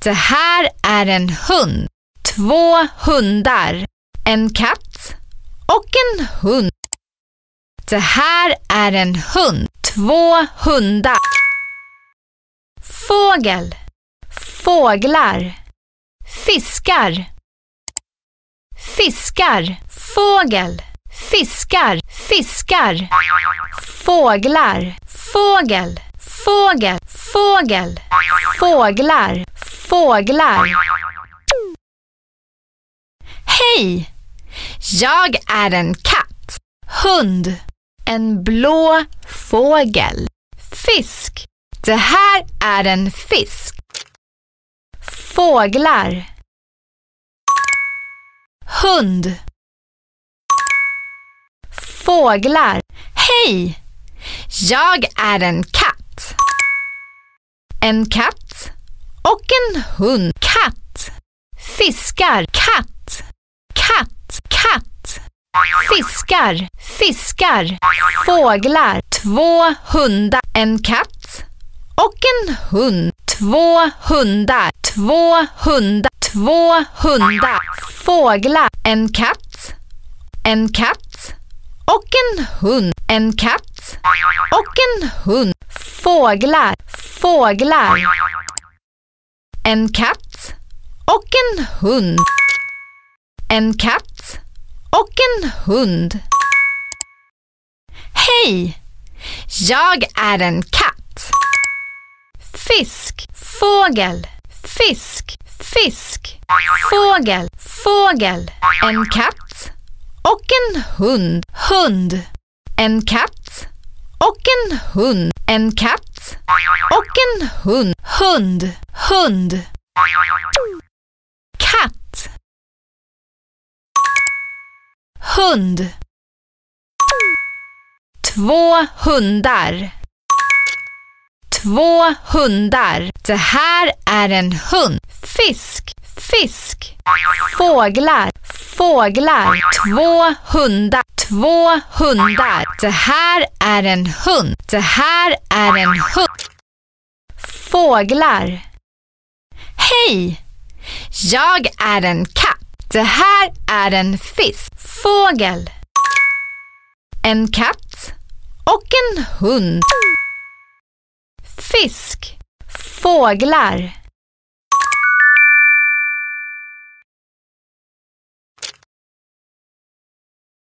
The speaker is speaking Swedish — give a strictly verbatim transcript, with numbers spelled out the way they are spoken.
Det här är en hund. Två hundar. En katt och en hund. Det här är en hund. Två hundar. Fågel. Fåglar. Fiskar. Fiskar. Fågel. Fiskar. Fiskar. Fåglar. Fågel. Fågel. Fågel. Fåglar. Fåglar. Hej! Jag är en katt. Hund. En blå fågel. Fisk. Det här är en fisk. Fåglar. Hund. Fåglar. Hej! Jag är en katt. En katt och en hund. Katt. Fiskar. Katt. Katt. Katt. Fiskar. Fiskar. Fåglar. Två hundar. En katt och en hund. Två hundar. Två hundar. Två hundar. Fåglar. En katt. En katt och en hund. En katt och en hund. Fåglar. Fåglar. En katt och en hund. En katt och en hund. Hej! Jag är en katt. Fisk. Fågel. Fisk. Fisk. Fågel. Fågel. En katt och en hund. Hund. En katt och en hund. En katt och en hund. Hund. Hund. Katt. Hund. Två hundar. Två hundar. Det här är en hund. Fisk. Fisk. Fåglar. Fåglar. Två hundar. Två hundar. Det här är en hund. Det här är en hund. Fåglar. Hej! Jag är en katt. Det här är en fisk. Fågel. En katt och en hund. Fisk. Fåglar.